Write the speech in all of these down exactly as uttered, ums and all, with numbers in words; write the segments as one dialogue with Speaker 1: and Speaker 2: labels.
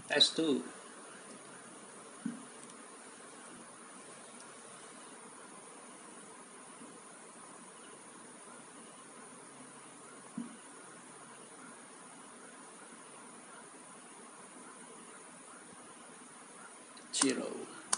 Speaker 1: S two. Zero.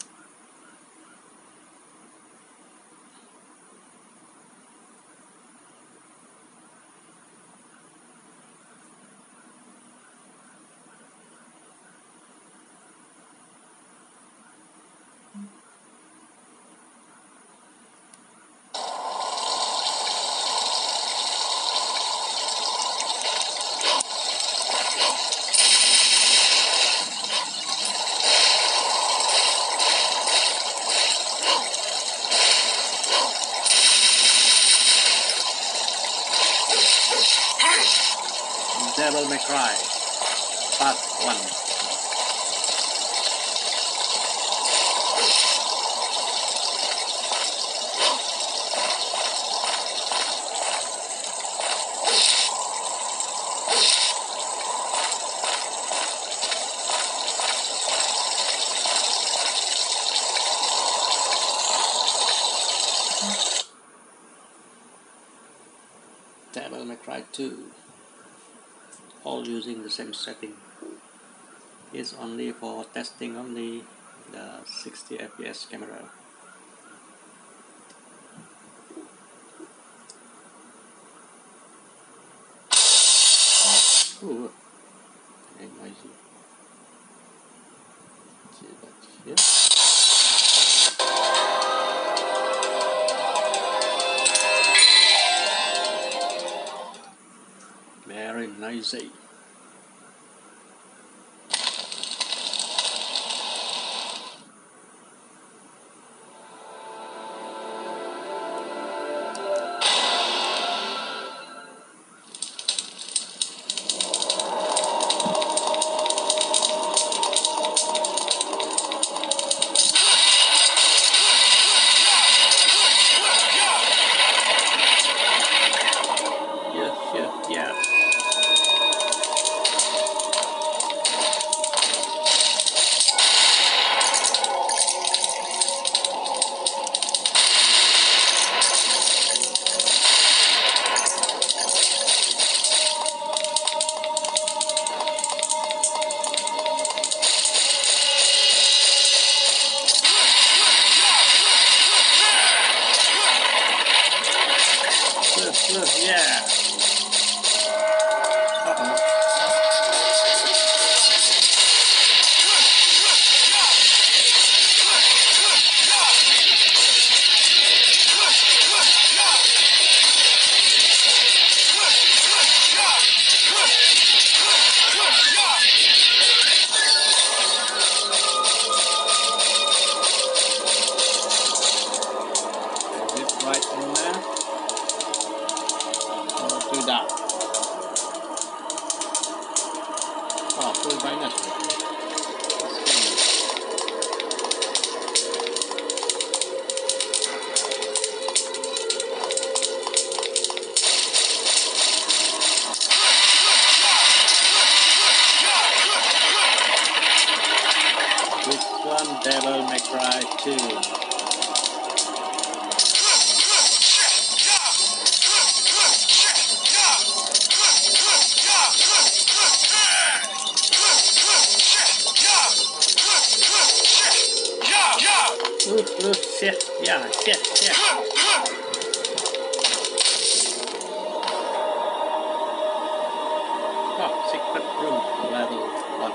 Speaker 1: Devil May Cry Part one. Devil May Cry two. All using the same setting. It's only for testing only the sixty F P S camera. Ooh, very noisy. See that here? Very noisy. Yeah, yeah, yeah. Look, look, yeah. Uh-oh. Is it right in there? Or do that? Oh, full brightness. This one, Devil May Cry two. Ooh, ooh, shit, yeah, shit, shit. Oh, secret room, level one.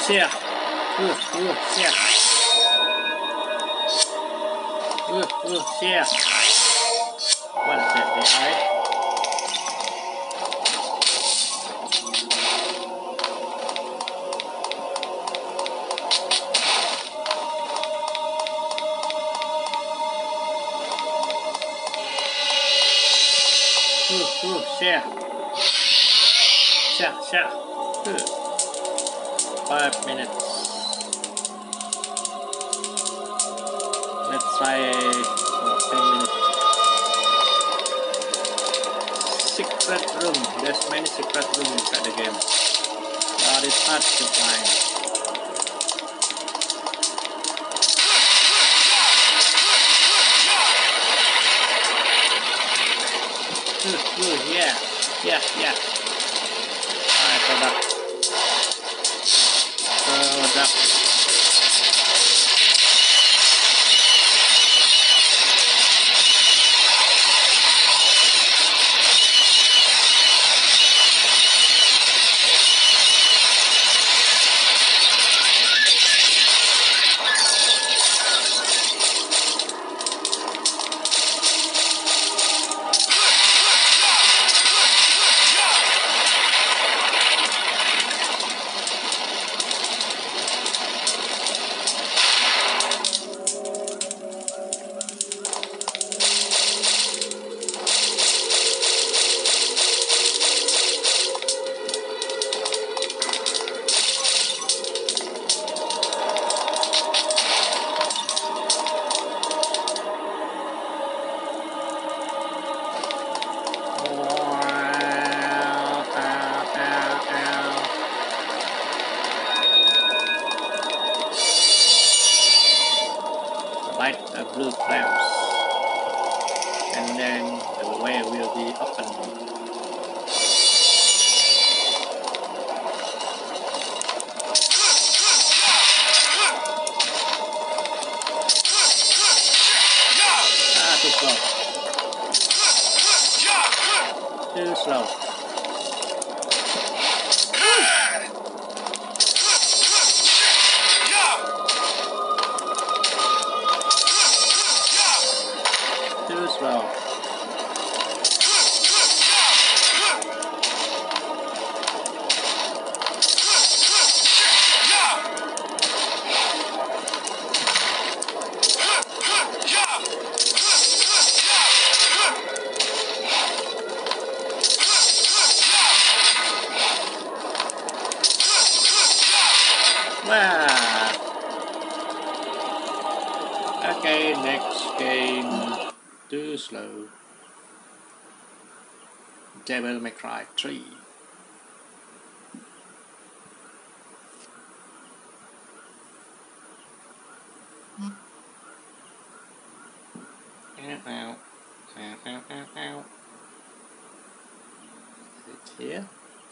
Speaker 1: shit. Ooh, ooh, shit. Ooh, ooh, shit. What is it, the eye? Ooh, ooh, shit. Shit, shit. Ooh. Five minutes. Let's try for ten minutes. Secret room. There's many secret rooms inside the game, but it's hard to find. Ooh, ooh, yeah, yeah, yeah. Alright, product. Product. Light the blue flames, and then the way will be open. Ah, too slow. Too slow. Too slow. Wow. Okay, next game. Too slow. Devil May Cry three. Ow, ow, ow, ow, ow, ow. Is it here?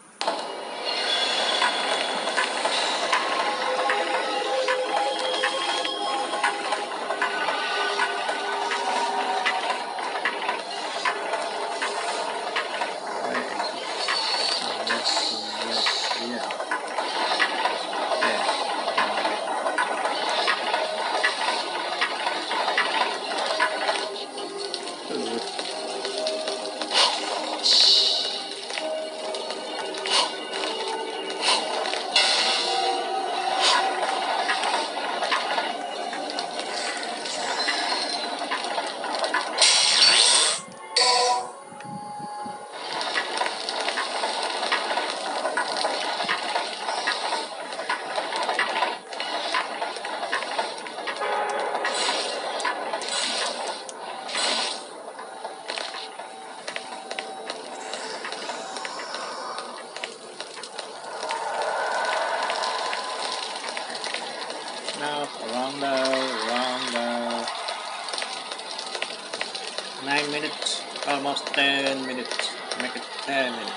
Speaker 1: No, rounder, rounder. Nine minutes, almost ten minutes. Make it ten minutes.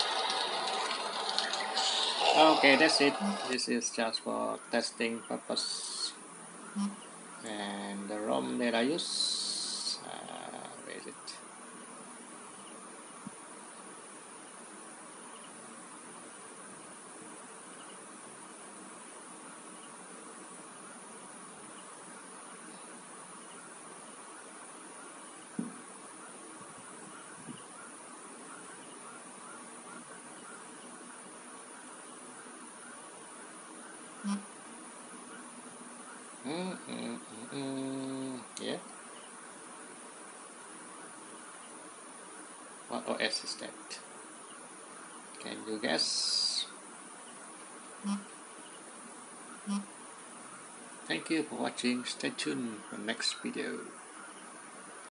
Speaker 1: Okay, that's it. This is just for testing purpose. And the ROM that I use, uh, where is it? Mm, mm, mm, mm. Yeah. What O S is that? Can you guess? Thank you for watching. Stay tuned for the next video.